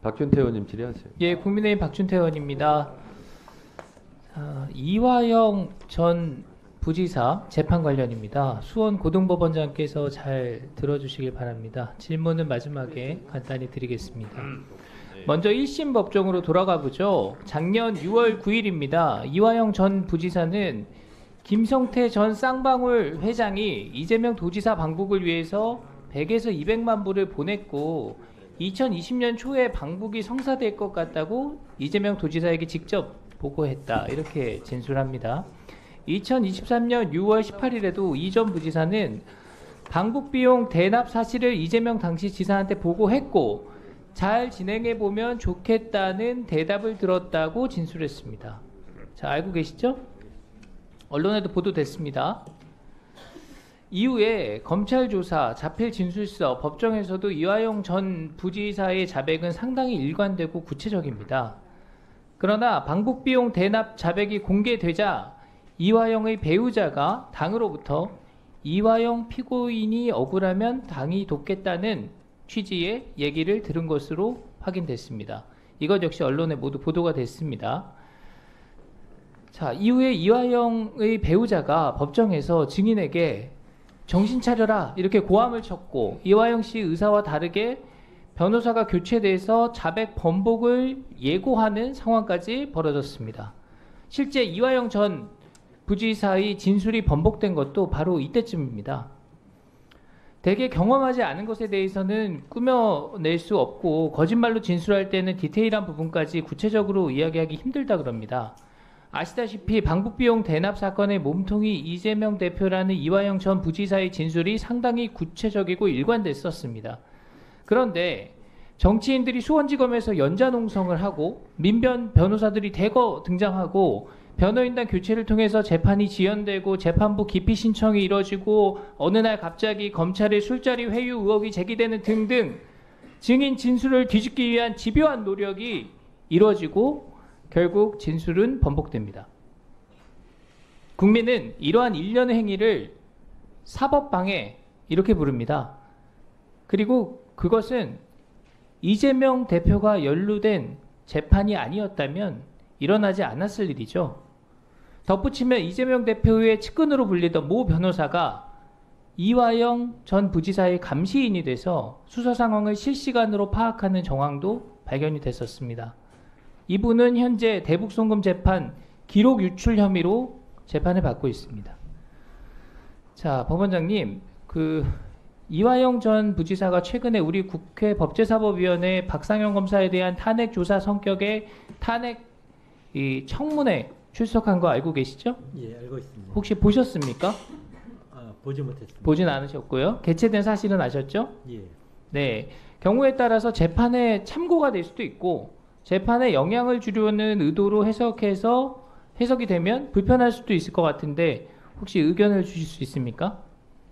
박준태 의원님 질의하세요. 예, 국민의힘 박준태 의원입니다. 이화영 전 부지사 재판 관련입니다. 수원 고등법원장께서 잘 들어주시길 바랍니다. 질문은 마지막에 간단히 드리겠습니다. 먼저 1심 법정으로 돌아가 보죠. 작년 6월 9일입니다. 이화영 전 부지사는 김성태 전 쌍방울 회장이 이재명 도지사 방북을 위해서 100에서 200만 불을 보냈고 2020년 초에 방북이 성사될 것 같다고 이재명 도지사에게 직접 보고했다, 이렇게 진술합니다. 2023년 6월 18일에도 이 전 부지사는 방북 비용 대납 사실을 이재명 당시 지사한테 보고했고 잘 진행해보면 좋겠다는 대답을 들었다고 진술했습니다. 자, 알고 계시죠? 언론에도 보도됐습니다. 이후에 검찰 조사, 자필 진술서, 법정에서도 이화영 전 부지사의 자백은 상당히 일관되고 구체적입니다. 그러나 방북 비용 대납 자백이 공개되자 이화영의 배우자가 당으로부터 이화영 피고인이 억울하면 당이 돕겠다는 취지의 얘기를 들은 것으로 확인됐습니다. 이것 역시 언론에 모두 보도가 됐습니다. 자, 이후에 이화영의 배우자가 법정에서 증인에게 정신 차려라, 이렇게 고함을 쳤고 이화영 씨 의사와 다르게 변호사가 교체돼서 자백 번복을 예고하는 상황까지 벌어졌습니다. 실제 이화영 전 부지사의 진술이 번복된 것도 바로 이때쯤입니다. 대개 경험하지 않은 것에 대해서는 꾸며낼 수 없고 거짓말로 진술할 때는 디테일한 부분까지 구체적으로 이야기하기 힘들다 그럽니다. 아시다시피 방북비용 대납 사건의 몸통이 이재명 대표라는 이화영 전 부지사의 진술이 상당히 구체적이고 일관됐었습니다. 그런데 정치인들이 수원지검에서 연좌농성을 하고 민변 변호사들이 대거 등장하고 변호인단 교체를 통해서 재판이 지연되고 재판부 기피 신청이 이뤄지고 어느 날 갑자기 검찰의 술자리 회유 의혹이 제기되는 등등 증인 진술을 뒤집기 위한 집요한 노력이 이루어지고 결국 진술은 번복됩니다. 국민은 이러한 일련의 행위를 사법방해, 이렇게 부릅니다. 그리고 그것은 이재명 대표가 연루된 재판이 아니었다면 일어나지 않았을 일이죠. 덧붙이면 이재명 대표의 측근으로 불리던 모 변호사가 이화영 전 부지사의 감시인이 돼서 수사 상황을 실시간으로 파악하는 정황도 발견이 됐었습니다. 이분은 현재 대북송금 재판 기록 유출 혐의로 재판을 받고 있습니다. 자, 법원장님, 이화영 전 부지사가 최근에 우리 국회 법제사법위원회 박상현 검사에 대한 탄핵 조사 성격의 탄핵 청문회 출석한 거 알고 계시죠? 예, 알고 있습니다. 혹시 보셨습니까? 보지 못했습니다. 보진 않으셨고요. 개최된 사실은 아셨죠? 예. 네. 경우에 따라서 재판에 참고가 될 수도 있고 재판에 영향을 주려는 의도로 해석이 되면 불편할 수도 있을 것 같은데 혹시 의견을 주실 수 있습니까?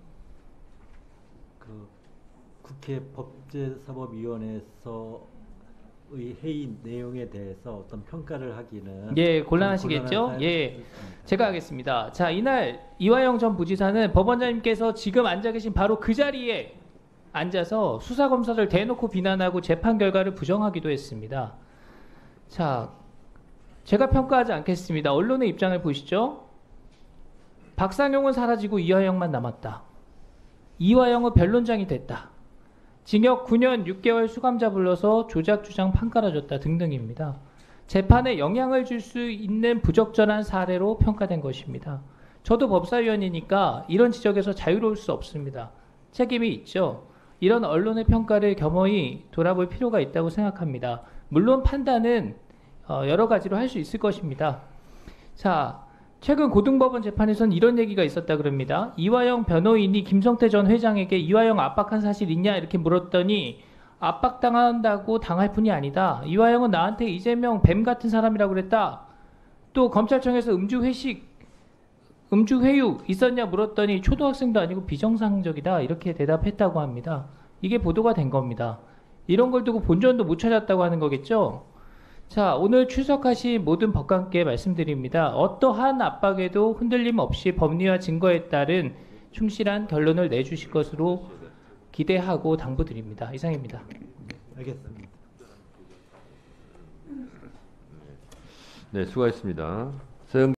국회 법제사법위원회에서의 회의 내용에 대해서 어떤 평가를 하기는 예, 곤란하시겠죠? 예, 제가 하겠습니다. 자, 이날 이화영 전 부지사는 법원장님께서 지금 앉아 계신 바로 그 자리에 앉아서 수사검사를 대놓고 비난하고 재판 결과를 부정하기도 했습니다. 자, 제가 평가하지 않겠습니다. 언론의 입장을 보시죠. 박상용은 사라지고 이화영만 남았다. 이화영은 변론장이 됐다. 징역 9년 6개월 수감자 불러서 조작 주장 판 깔아줬다 등등입니다. 재판에 영향을 줄 수 있는 부적절한 사례로 평가된 것입니다. 저도 법사위원이니까 이런 지적에서 자유로울 수 없습니다. 책임이 있죠. 이런 언론의 평가를 겸허히 돌아볼 필요가 있다고 생각합니다. 물론 판단은 여러 가지로 할 수 있을 것입니다. 자, 최근 고등법원 재판에선 이런 얘기가 있었다 그럽니다. 이화영 변호인이 김성태 전 회장에게 이화영 압박한 사실 있냐 이렇게 물었더니 압박당한다고 당할 뿐이 아니다. 이화영은 나한테 이재명 뱀 같은 사람이라고 그랬다. 또 검찰청에서 음주회유 있었냐 물었더니 초등학생도 아니고 비정상적이다 이렇게 대답했다고 합니다. 이게 보도가 된 겁니다. 이런 걸 두고 본전도 못 찾았다고 하는 거겠죠? 자, 오늘 출석하신 모든 법관께 말씀드립니다. 어떠한 압박에도 흔들림 없이 법리와 증거에 따른 충실한 결론을 내주실 것으로 기대하고 당부드립니다. 이상입니다. 알겠습니다. 네, 수고하셨습니다. 서영